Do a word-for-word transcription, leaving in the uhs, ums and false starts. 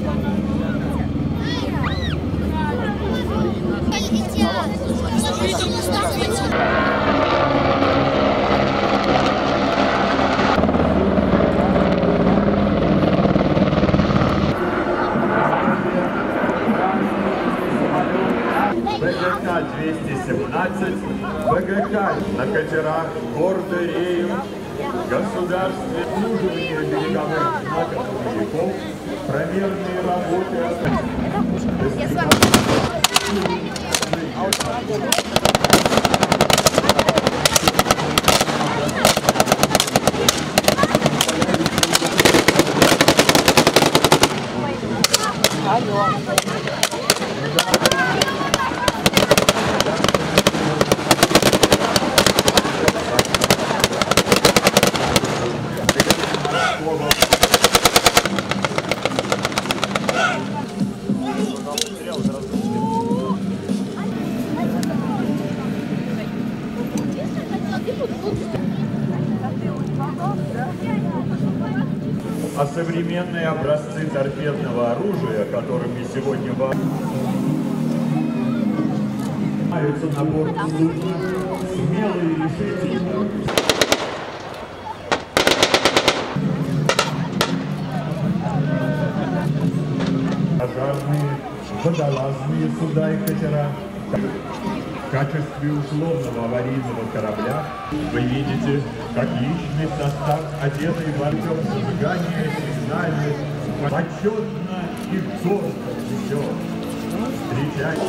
двести семнадцать, БГК на катерах гордо реют, государственное обслуживание береговых знаков моряков, промерные работы. А современные образцы торпедного оружия, которыми сегодня вооружаются на борт судна, смелые и решительные. Пожарные, водолазные суда и катера. В качестве условного аварийного корабля вы видите, как личный состав, одетый в артем зажигания сигнальных, почетно и гордо несет. Встречайте.